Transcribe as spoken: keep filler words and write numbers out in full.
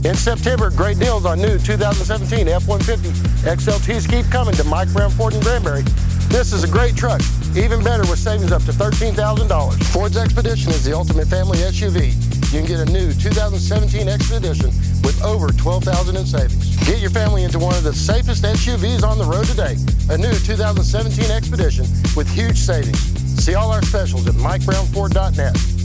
In September, great deals on new two thousand seventeen F one fifty X L Ts keep coming to Mike Brown Ford in Granbury. This is a great truck, even better with savings up to thirteen thousand dollars. Ford's Expedition is the ultimate family S U V. You can get a new two thousand seventeen Expedition with over twelve thousand dollars in savings. Get your family into one of the safest S U Vs on the road today. A new two thousand seventeen Expedition with huge savings. See all our specials at mike brown ford dot net.